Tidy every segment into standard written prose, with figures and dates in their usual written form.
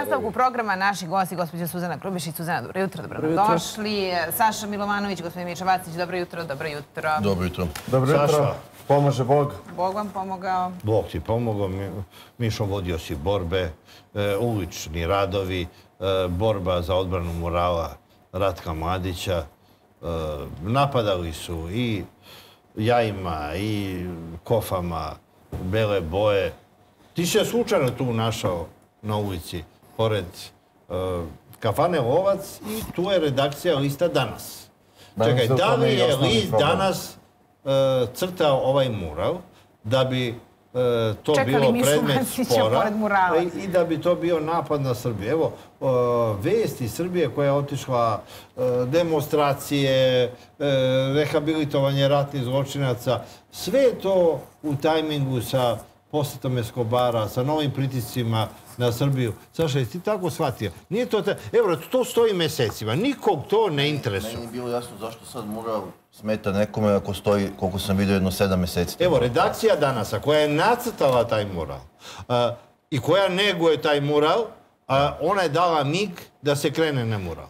nastavku programa naši gosti, gospođa Suzana Grubješić. Suzana, dobro jutro, dobrodošli. Saša Milovanović, gospodin Miša Vacić, dobro jutro, dobro jutro. Dobro jutro. Dobro jutro. Pomože Bog. Bog vam pomogao. Bog ti pomogao. Mišo, vodio si borbe, ulični radovi, borba za odbranu morala Ratka Mladića. Napadali su i jajima i kofama bele boje. Ti si je slučajno tu našao na ulici, pored kafane Lovac, i tu je redakcija lista Danas. Čekaj, da li je list Danas crtao ovaj mural da bi to bilo predmet spora i da bi to bio napad na Srbiju? Evo, vest iz Srbije koja je otišla, demonstracije, rehabilitovanje ratnih zločinaca, sve je to u tajmingu sa posjetom Eskobara, sa novim pritiscima na Srbiju. Saša, jesi ti tako shvatio? Nije to... Evo, to stoji mesecima. Nikog to ne interesuje. Meni je bilo jasno zašto sad mural smeta nekome ako stoji, koliko sam vidio, jedno 7 meseci. Evo, redakcija Danasa koja je nacrtala taj mural i koja neguje taj mural, ona je dala mig da se krene na mural.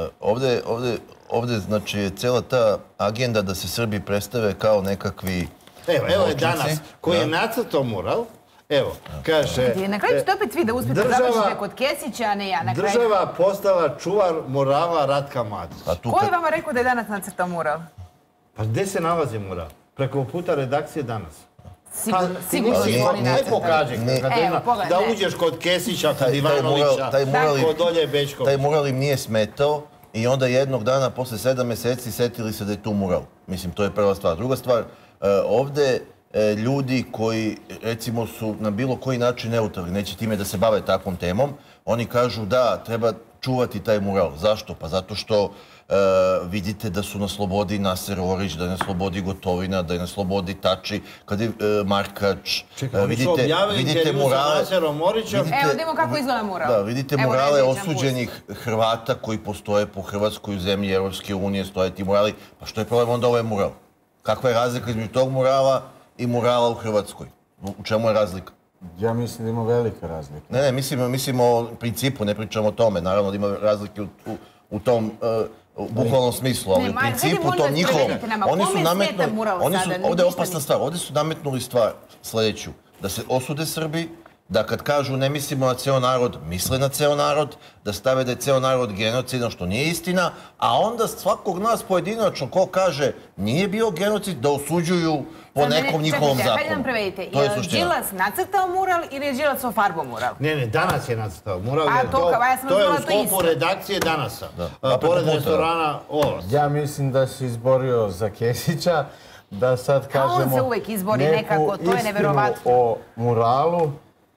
Ovdje, znači, je cijela ta agenda da se Srbi predstave kao nekakvi... Evo je Danas koji je nacrtao mural. Evo, kaže... Na kraju ćete opet vi da uspijete završite kod Kesića, a ne ja. Država postala čuvar murala Ratka Mladića. Ko je vama rekao da je Danas nacrtao mural? Pa gde se nalazi mural? Preko puta redakcije Danas. Sigurno su oni nacrtali. Pokaži, da uđeš kod Kesića, kod Ivanovića, kod Olje Bečkovića. Taj mural im nije smetao i onda jednog dana, posle 7 meseci, setili se da je tu mural. Mislim, to je prva stvar. Druga stvar, ovde ljudi koji, recimo, su na bilo koji način neutralni, neće time da se bave takvom temom, oni kažu da treba čuvati taj mural. Zašto? Pa zato što vidite da su na slobodi Naser Orić, da je na slobodi Gotovina, da je na slobodi Tači, kad je Markač. Čekaj, oni su objavili intervju sa Naserom Orićem. Evo, vidimo kako izgleda mural. Da, vidite murale osuđenih Hrvata koji postoje po Hrvatskoj, u zemlji Evropske unije, stoje ti murali. Pa što je problem onda ovaj mural? Kakva je razlika između tog murala i murala u Hrvatskoj? U čemu je razlika? Ja mislim da ima velika razlika. Ne, mislim o principu, ne pričamo o tome. Naravno da ima razlike u tom bukvalnom smislu, ali u principu tom njihovom. Oni su nametnuli, ovdje je opasna stvar, ovdje su nametnuli stvar sljedeću, da se osude Srbi, da kad kažu ne mislimo na ceo narod, misle na ceo narod, da stave da je ceo narod genocidan, što nije istina, a onda svakog nas pojedinačno ko kaže nije bio genocid, da osuđuju po nekom njihovom zakonu. Hajde nam prevedite, je Đilas nacrtao mural ili je Đilas ofarbao mural? Ne, Danas je nacrtao mural, jer to je u sklopu redakcije Danasa, pored restorana Lovac. Ja mislim da se izborio za Kesića, da sad kažemo neku istinu o muralu.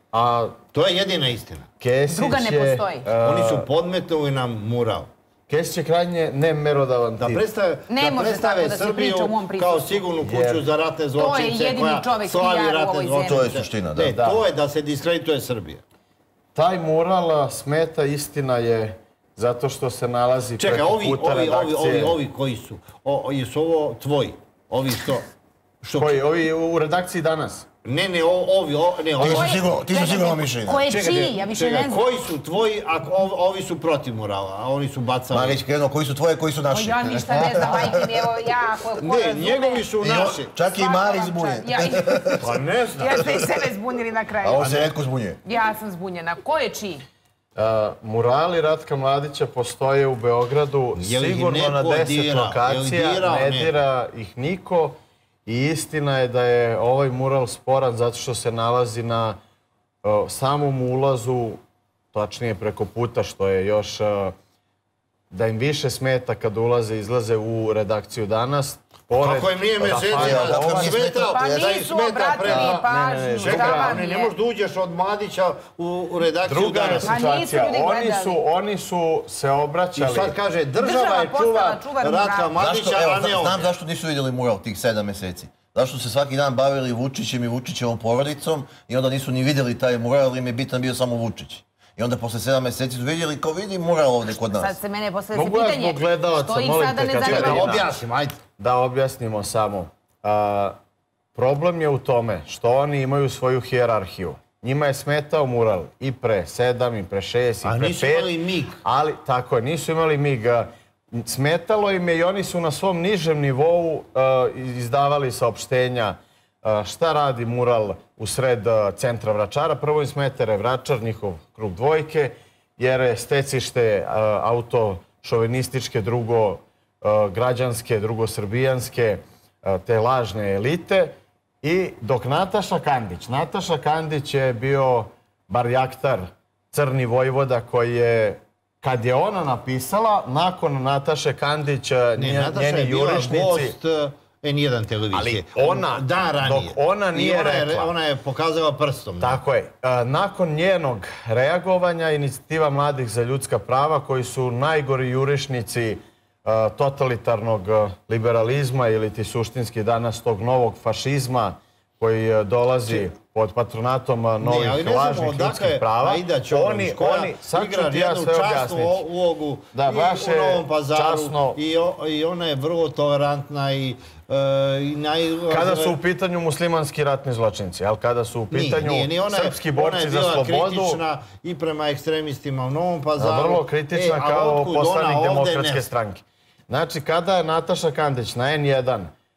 To je jedina istina. Druga ne postoji. Oni su podmetnuli nam mural. Kesić je krajnje nemerodavan tip. Ne može tako da se priča u mom prisustvu. Kao sigurnu kuću za ratne zločince koja slavi ratne zločince. To je suština, da. Ne, to je da se diskredituje Srbija. Taj mural smeta, istina je, zato što se nalazi preko puta redakcije. Čekaj, ovi koji su? Jesu ovo tvoji? Ovi što? Koji? Ovi u redakciji Danas? Ne, ovi... Ti su sigurno mišljenja. Ko je čiji? Ja više ne znam. Koji su tvoji, ako ovi su protiv murala, a oni su bacali... Marić, krenuo, koji su tvoji, koji su naši? Ja ništa ne znam, majke mi, evo ja... Ne, njegovi su naši. Čak i Marić zbunjen. Pa ne znam. Ja ste i sebe zbunili na kraju. A ovo se retko zbunjuje. Ja sam zbunjena. Ko je čiji? Murali Ratka Mladića postoje u Beogradu sigurno na 10 lokacija, ne dira ih niko. I istina je da je ovaj mural sporan zato što se nalazi na samom ulazu, tačnije preko puta, što je još da im više smeta kad ulaze i izlaze u redakciju Danas. Kako im nije smetao? Pa nisu obratili pažnju. Čekaj, ne možeš da uđeš od Mladića u redakciju Danas. Druga je situacija. Oni su se obraćali. I sad kaže, država je čuvar Ratka Mladića, a ne on. Znam zašto nisu vidjeli mural tih 7 meseci. Zašto se svaki dan bavili Vučićem i Vučićevom porodicom i onda nisu ni vidjeli taj mural, ali im je bitan bio samo Vučić. I onda posle 7 meseci su vidjeli kao vidi mural ovdje kod nas. Sad se mene postavlja pitanje, što ih sada ne zanima? Da objasnim, ajde. Da objasnimo samo. Problem je u tome što oni imaju svoju hijerarhiju. njima je smetao mural i pre 7, i pre 6, i pre 5. A nisu imali mig. Ali, tako je, nisu imali mig. Smetalo im je i oni su na svom nižem nivou izdavali saopštenja šta radi mural u sred centra Vračara. Prvo im smeta Vračar, njihov krug dvojke, jer je stecište autošovinističke, drugo građanske, drugo srbijanske, te lažne elite. I dok Nataša Kandić je bio barjaktar, crni vojvoda koji je, kad je ona napisala, nakon Nataše Kandić, njeni jurišnici... N1 televizije. Ali ona, dok ona nije rekla... Ona je pokazala prstom. Tako je. Nakon njenog reagovanja, Inicijativa mladih za ljudska prava, koji su najgori jurišnici totalitarnog liberalizma ili ti suštinski danas tog novog fašizma koji dolazi pod patronatom novih lažnih ljudskih prava. Aida Ćorović koja igra jednu časnu ulogu i u Novom Pazaru i ona je vrlo tolerantna i kada su u pitanju muslimanski ratni zločinci, ali kada su u pitanju srpski borci za slobodu... Ona je bila kritična i prema ekstremistima u Novom Pazaru. Vrlo kritična kao poslanik Demokratske stranke. Znači, kada je Nataša Kandić na N1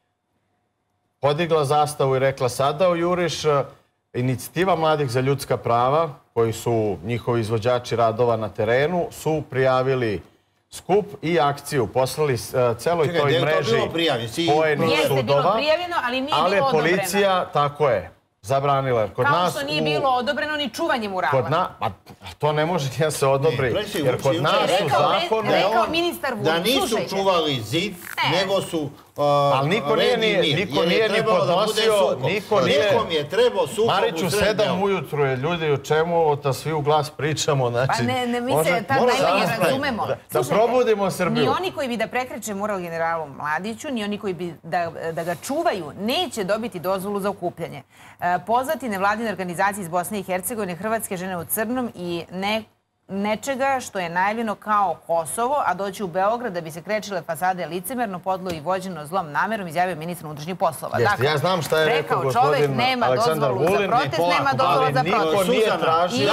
podigla zastavu i rekla sada juriš, Inicijativa mladih za ljudska prava, koji su njihovi izvođači radova na terenu, su prijavili skup i akciju, poslali celoj toj mreži spojenih sudova. Jeste bilo prijavljeno, ali nije bilo odobreno. Ali policija, tako je, zabranila. Kao što nije bilo odobreno ni čuvanje murala. To ne može da se odobri. Jer kod nas u zakonu... Rekao ministar Vulin, da nisu čuvali zid, nego su... Ali niko nije ni podnosio... Nekom je trebao sukob u Mariću, 7 ujutru je ljudi, o čemu ovo ta svi u glas pričamo. Pa ne, mi se tad najmanje razumemo. Da probudimo Srbiju. Ni oni koji bi da prekreće mural generalu Mladiću, ni oni koji bi da ga čuvaju, neće dobiti dozvolu za okupljanje. Pozvati nevladine organizacije iz Bosne i Hercegovine, Hrvatske žene u crnom i nečega što je najavljeno kao Kosovo, a doći u Beograd da bi se krečile fasade licemerno, podlo i vođeno zlom namerom, izjavio ministar unutrašnjih poslova. Ja znam šta je rekao gospodin Aleksandar Vulin, ali niko nije tražio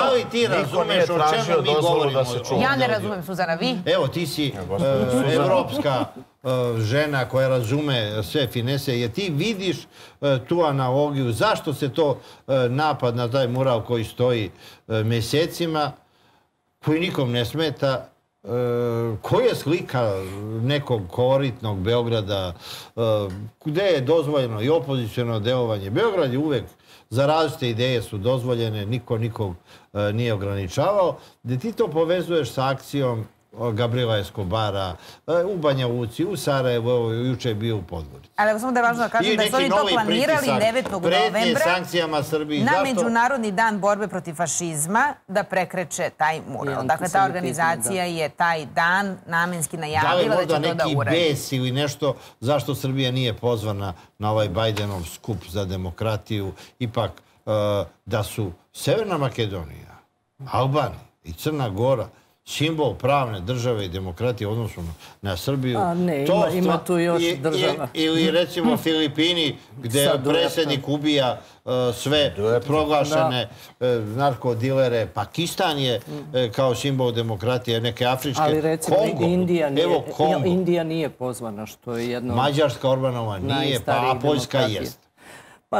dozvolu da se čuva. Ja ne razumem, Suzana, vi? Evo, ti si evropska žena koja razume sve finese, jer ti vidiš tu analogiju. Zašto se to napad na taj mural koji stoji mjesecima, koji nikom ne smeta, koja je slika nekog koloritnog Beograda, gde je dozvoljeno i opoziciono delovanje. Beograd je uvek, za različite ideje su dozvoljene, niko nikog nije ograničavao, gde ti to povezuješ sa akcijom Gabriela Escobara, u Banja Luci, u Sarajevu, juče je bio u Podgorici. Ali samo da je važno da kažem da su oni to planirali 9. novembra na Međunarodni dan borbe protiv fašizma da prekreće taj mural. Dakle, ta organizacija je taj dan namenski najavila da će to da uradi. Da li možda neki bes ili nešto zašto Srbija nije pozvana na ovaj Bajdenov skup za demokratiju? Ipak da su Severna Makedonija, Albanija i Crna Gora simbol pravne države i demokratije u odnosu na Srbiju. Ne, ima tu još država. Ili recimo Filipini, gdje predsjednik ubija sve proglašene narkodilere. Pakistan je kao simbol demokratije, neke afričke. Ali recimo Indija nije pozvana, što je jedno... Mađarska Orbanova nije, a Poljska jest. Pa...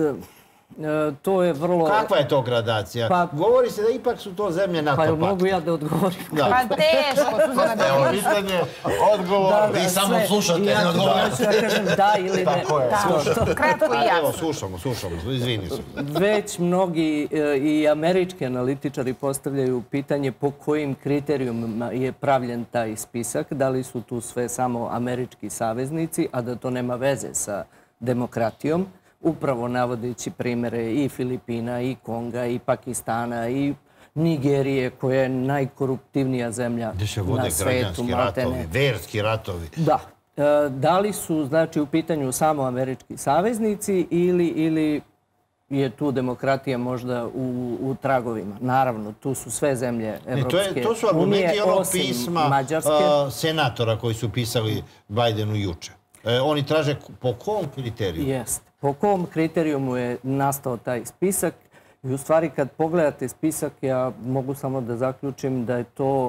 To je vrlo... Kakva je to gradacija? Govori se da ipak su to zemlje NATO pakta. Pa mogu ja da odgovorim. Pa teško, Suzana, da odgovorim. Pitanje, odgovor. Vi samo slušate, ne odgovorite. Ja ću da kažem da ili ne. Kratko i jasno. Evo, slušamo, izvini se. Već mnogi i američki analitičari postavljaju pitanje po kojim kriterijumima je pravljen taj spisak. Da li su tu sve samo američki saveznici, a da to nema veze sa demokratijom. Upravo navodeći primere i Filipina, i Konga, i Pakistana, i Nigerije, koja je najkoruptivnija zemlja na svetu. Gdje se vode građanski ratovi, verski ratovi. Da. Da li su, znači, u pitanju samo američki saveznici ili je tu demokratija možda u tragovima? Naravno, tu su sve zemlje Evropske unije, to su argumenti onog pisma senatora koji su pisali Bajdenu juče. Oni traže po kom kriteriju? Jeste. Po kom kriterijumu je nastao taj spisak? I u stvari kad pogledate spisak, ja mogu samo da zaključim da je to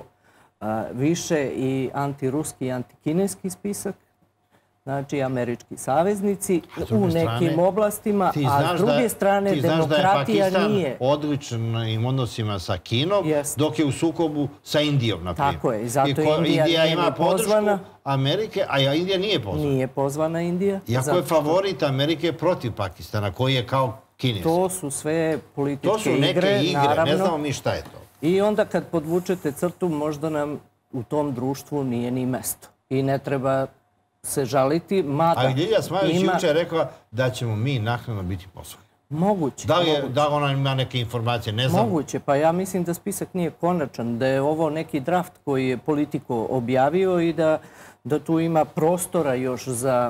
više i antiruski i antikineski spisak, znači američki saveznici u nekim oblastima, a s druge strane demokratija nije. Ti znaš da je Pakistan odličnim odnosima sa Kinom, dok je u sukobu sa Indijom, na primjer. Tako je, i zato Indija ima podršku Amerike, a Indija nije pozvana. Nije pozvana Indija. Iako je favorit Amerike protiv Pakistana, koji je kao kineski. To su sve političke igre, naravno. To su neke igre, ne znamo mi šta je to. I onda kad podvučete crtu, možda nam u tom društvu nije ni mesto. I ne treba se žaliti, mada... Ali Ljilja Smajović juče je rekla da ćemo mi naknadno biti poslani. Moguće. Da ona ima neke informacije, ne znam. Moguće, pa ja mislim da spisak nije konačan, da je ovo neki draft koji je Politico objavio i da tu ima prostora još za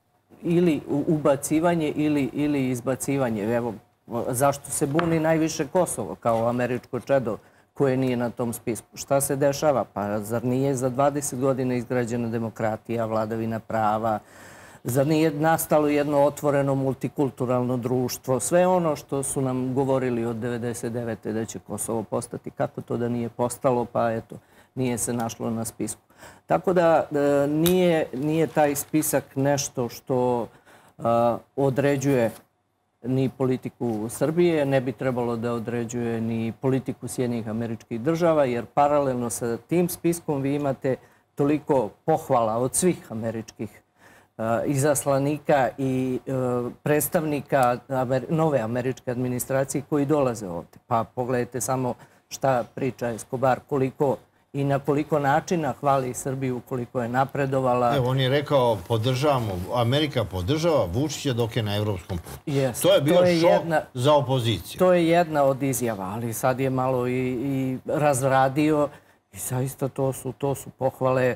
ili ubacivanje ili izbacivanje. Evo, zašto se buni najviše Kosovo kao američko čedo koje nije na tom spisku? Šta se dešava? Pa zar nije za 20 godina izgrađena demokratija, vladavina prava? Zar nije nastalo jedno otvoreno multikulturalno društvo? Sve ono što su nam govorili od 1999. da će Kosovo postati. Kako to da nije postalo? Pa eto, nije se našlo na spisku. Tako da nije taj spisak nešto što određuje ni politiku Srbije, ne bi trebalo da određuje ni politiku Sjedinjenih Američkih Država, jer paralelno sa tim spiskom vi imate toliko pohvala od svih američkih izaslanika i predstavnika nove američke administracije koji dolaze ovdje. Pa pogledajte samo šta priča Escobar, koliko i na koliko načina hvali Srbiju, koliko je napredovala. Evo, on je rekao, Amerika podržava Vučića dok je na evropskom putu. To je bio šok za opoziciju. To je jedna od izjava, ali sad je malo i razradio i zaista to su pohvale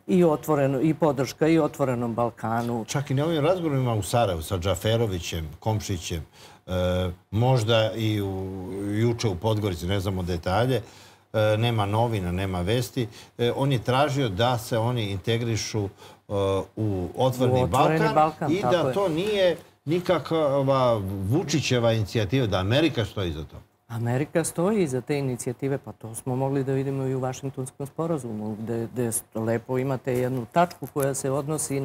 i podrška i Otvorenom Balkanu. Čak i na ovim razgovorima u Sarajevu sa Džaferovićem, Komšićem, možda i juče u Podgorici, ne znamo detalje, nema novina, nema vesti. On je tražio da se oni integrišu u Otvoreni Balkan i da to nije nikakva Vučićeva inicijativa, da Amerika stoji za to. Amerika stoji iza te inicijative, pa to smo mogli da vidimo i u Vašingtonskom sporazumu, gde lepo imate jednu tačku koja se odnosi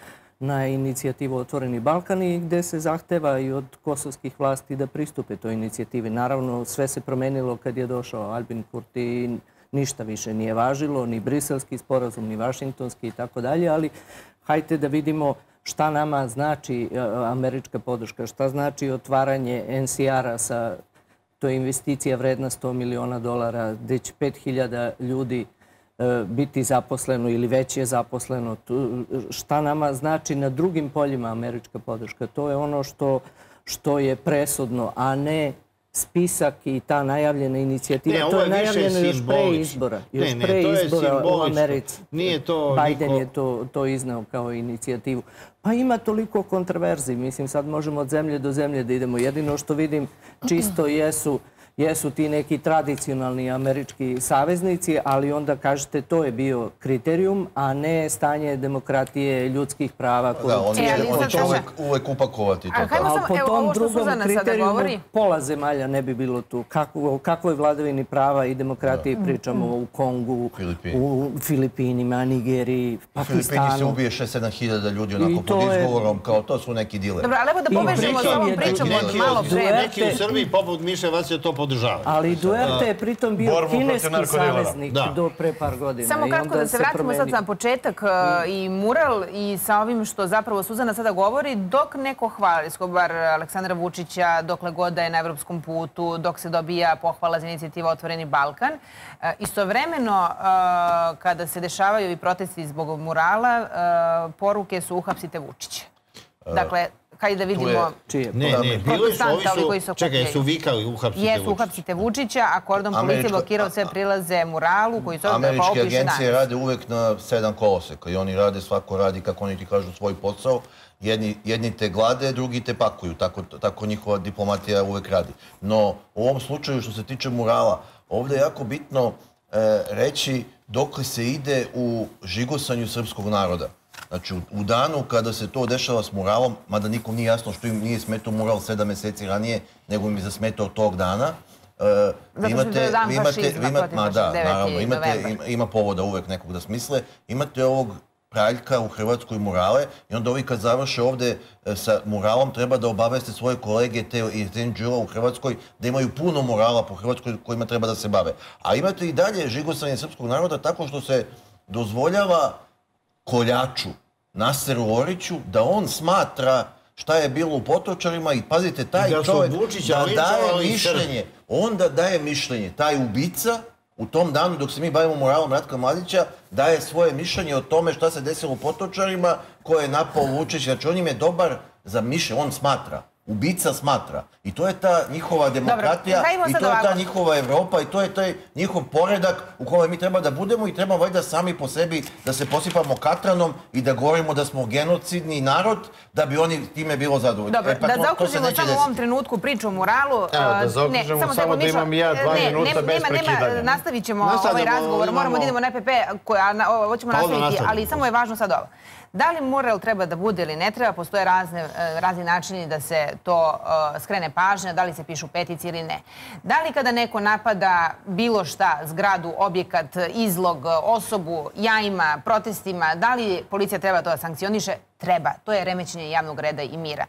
na inicijativu Otvoreni Balkan i gde se zahteva i od kosovskih vlasti da pristupe toj inicijativi. Naravno, sve se promenilo kad je došao Albin Kurti i ništa više nije važilo, ni briselski sporazum, ni vašingtonski i tako dalje, ali hajde da vidimo šta nama znači američka podrška, šta znači otvaranje NCR-a sa, to je investicija vredna $100 miliona, gde će 5.000 ljudi biti zaposleno ili već je zaposleno. Šta nama znači na drugim poljima američka podrška? To je ono što je presudno, a ne spisak i ta najavljena inicijativa. To je najavljeno još pre izbora. Još pre izbora u Americi. Biden je to iznao kao inicijativu. Pa ima toliko kontroverzi. Mislim, sad možemo od zemlje do zemlje da idemo. Jedino što vidim čisto jesu ti neki tradicionalni američki saveznici, ali onda kažete to je bio kriterijum, a ne stanje demokratije, ljudkih prava. Da, oni će uvek upakovati to. A po tom drugom kriterijumu pola zemalja ne bi bilo tu. Kakvoj vladavini prava i demokratije pričamo u Kongu, u Filipinima, Nigeriji, Pakistanu. U Filipini se ubije 6-7 hiljada ljudi onako pod izgovorom, kao to su neki dileri. Dobro, ali evo da povežemo s ovom pričom od malo pre. Neki u Srbiji poput Miše Vasića to podržava. Ali Duerte je pritom bio kineski saveznik do pre par godina. Samo kratko da se vratimo sad na početak i mural i sa ovim što zapravo Suzana sada govori, dok neko hvali Escobar Aleksandra Vučića, dokle god da je na evropskom putu, dok se dobija pohvala za inicijativu Otvoreni Balkan, istovremeno kada se dešavaju i protesti zbog murala, poruke su uhapsite Vučića. Dakle, hajde da vidimo... Ne, bili su, ovi su, čekaj, su vikali uhapsite Vučića. Jesu, uhapsite Vučića, a kordon policije blokirao sve prilaze muralu koji su ovdje Američke agencije rade uvek na 7 koloseka i oni rade, svako radi, kako oni ti kažu, svoj posao. Jedni te glade, drugi te pakuju. Tako njihova diplomatija uvek radi. No, u ovom slučaju, što se tiče murala, ovdje je jako bitno reći dokle se ide u žigosanju srpskog naroda. Znači, u danu kada se to dešava s muralom, mada nikom nije jasno što im nije smetao mural 7 mjeseci ranije, nego im je zasmetao tog dana. Zato što je dan fašizma, protiv 9. novembra. Ima povoda uvek nekog da smisle. Imate ovog Praljka u Hrvatskoj murale i onda ovi kad završe ovde sa muralom treba da obaveste svoje kolege iz NGO u Hrvatskoj da imaju puno murala po Hrvatskoj kojima treba da se bave. A imate i dalje žigosanje srpskog naroda tako što se dozvoljava koljaču Naseru Oriću da on smatra šta je bilo u Potočarima i pazite, taj čovjek da daje mišljenje, onda daje mišljenje, taj ubica u tom danu dok se mi bavimo muralom Ratka Mladića daje svoje mišljenje o tome šta se desilo u Potočarima, ko je napao Vučić, znači on im je dobar za mišljenje, on smatra. Ubica smatra. I to je ta njihova demokratija, i to je ta njihova Evropa, i to je taj njihov poredak u kojem mi treba da budemo i treba valjda sami po sebi da se posipamo katranom i da govorimo da smo genocidni narod, da bi oni time bilo zadovoljni. Dobro, da zaokružimo samo u ovom trenutku priču o muralu. Evo, da zaokružimo samo da imam i ja 2 minuta bez prekidanja. Nastavit ćemo ovaj razgovor, moramo da idemo na EPP, ovo ćemo nastaviti, ali samo je važno sad ovo. Da li mural treba da bude ili ne treba, postoje razni načini da se to skrene pažnja, da li se pišu petici ili ne. Da li kada neko napada bilo šta, zgradu, objekat, izlog, osobu, jajima, protestima, da li policija treba to da sankcioniše? Treba. To je remećenje javnog reda i mira.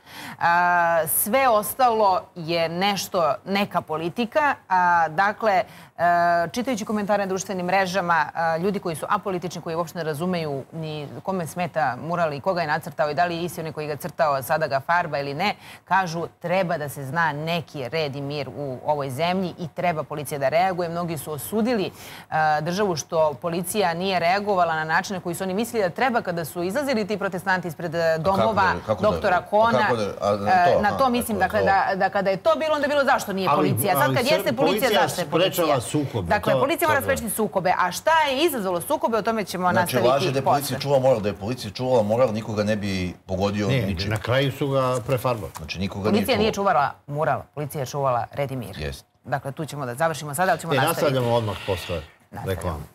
Sve ostalo je neka politika. Dakle, čitajući komentare na društvenim mrežama, ljudi koji su apolitični, koji uopšte ne razumeju ni kome smeta mural i koga je nacrtao i da li je isti onaj koji ga crtao, sada ga farba ili ne, kažu treba da se zna neki red i mir u ovoj zemlji i treba policija da reaguje. Mnogi su osudili državu što policija nije reagovala na način na koji su oni mislili da treba kada su izlazili ti protestanti ispred domova doktora Kona. Na to mislim, dakle, da kada je to bilo, onda je bilo zašto nije policija. Sad kad jeste policija, zašto je policija? Dakle, policija mora sprečiti sukobe. A šta je izazvalo sukobe, o tome ćemo nastaviti posle. Znači, laže da je policija čuvala moral, da je policija čuvala moral, nikoga ne bi pogodio ničim. Na kraju su ga prefarbali. Policija nije čuvala mural, policija je čuvala red i mir. Dakle, tu ćemo da završimo sada, ali ćemo nastaviti. Nastavljamo odmah posle reklama.